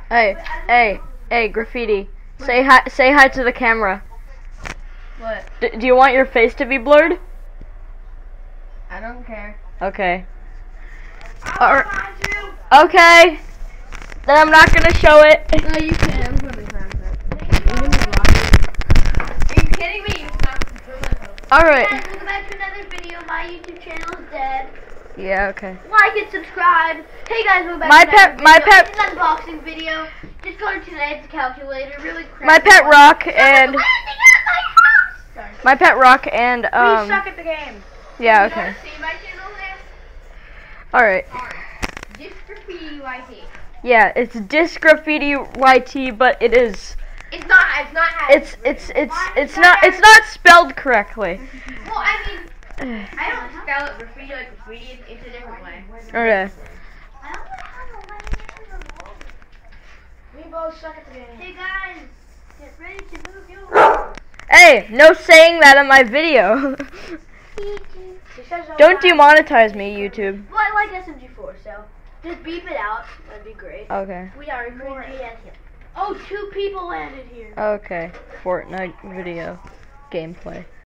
Hey, graffiti. Say hi to the camera. What? Do you want your face to be blurred? I don't care. Okay. Okay. Then I'm not gonna show it. No, you can. I'm gonna be fine with that. Are you kidding me? You not. Alright. Guys, welcome back to another video. My YouTube channel is dead. Yeah, okay. Like and subscribe. Hey guys, welcome back My to pet- another my video. pet- It's an unboxing video. Just go to tonight's calculator. Really crap. My pet Rock and Sorry. my pet Rock and We suck at the game. yeah, You okay. wanna see my channel name? Alright. Just graffiti YT. Yeah, it's Disc Graffiti YT, but it is It's not how it's not spelled correctly. Well, I mean, I don't spell it graffiti like graffiti. It's a different way. Okay. I don't know how to let it in the wall. We both suck at the game. Hey guys, get ready to move your. Hey, no saying that in my video. Don't demonetize me, YouTube. Well, I like SMG4, so just beep it out. That'd be great. Okay. We are recording here. Oh, 2 people landed here. Okay. Fortnite video gameplay.